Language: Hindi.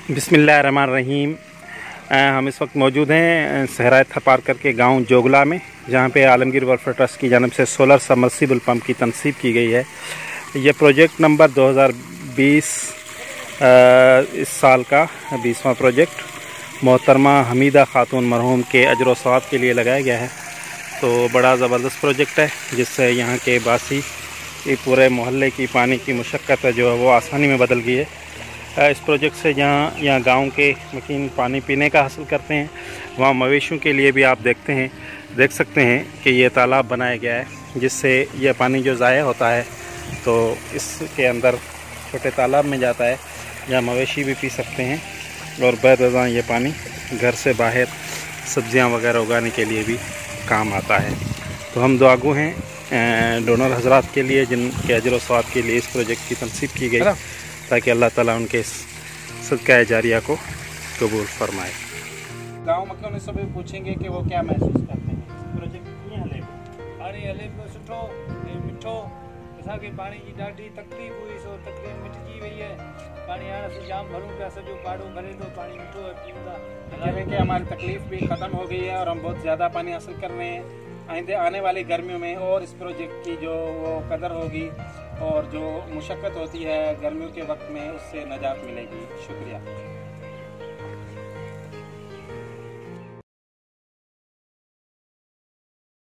बिस्मिल्लाहिर्रहमानिर्रहीम। हम इस वक्त मौजूद हैं सहराए थपारकर के गांव जोगला में, जहां पे आलमगीर वेलफेयर ट्रस्ट की जानब से सोलर सबमर्सिबल पंप की तनसीब की गई है। यह प्रोजेक्ट नंबर 2020 इस साल का 20वां प्रोजेक्ट मोहतरमा हमीदा खातून मरहूम के अजर व सवाब के लिए लगाया गया है। तो बड़ा ज़बरदस्त प्रोजेक्ट है, जिससे यहाँ के बासी पूरे मोहल्ले की पानी की मुशक्क़त जो है वो आसानी में बदल गई है। इस प्रोजेक्ट से जहाँ यहाँ गांव के मकीन पानी पीने का हासिल करते हैं, वहाँ मवेशियों के लिए भी आप देख सकते हैं कि ये तालाब बनाया गया है, जिससे यह पानी जो ज़ाया होता है तो इसके अंदर छोटे तालाब में जाता है, जहाँ मवेशी भी पी सकते हैं। और बेरज़ा ये पानी घर से बाहर सब्ज़ियाँ वगैरह उगाने के लिए भी काम आता है। तो हम दुआगो हैं डोनर हजरात के लिए, जिनके अजर व सवाब के लिए इस प्रोजेक्ट की तनसीब की गई, ताकि अल्लाह ताला उनके सदका जारिया को कबूल फरमाए। गाँव में उन्हें सभी पूछेंगे कि वो क्या महसूस करते हैं इस प्रोजेक्ट कीअं हले पानी हले पियो सुठो ऐं मिठो। असांखे पाणी जी ॾाढी तकलीफ़ हुई, सो तकलीफ़ मिटिजी वई है। पानी हाणे असीं जाम भरूं पिया, सॼो पाड़ो भरे थो, पानी मिठो है पीऊं था। कहें कि हमारी तकलीफ़ भी ख़त्म हो गई है और हम बहुत ज़्यादा पानी हासिल कर रहे हैं। आइंदे आने वाली गर्मियों में और इस प्रोजेक्ट की जो वो कदर होगी और जो मुशक्क़त होती है गर्मियों के वक्त में, उससे नजात मिलेगी। शुक्रिया।